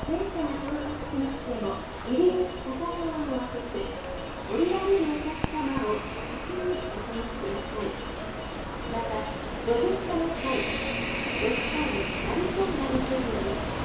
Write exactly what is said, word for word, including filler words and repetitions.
電車が到着しましても、入り口片側を開けて、降りられるお客様を先にお話しください。また、ご乗車の際、お二人、割り込んだのように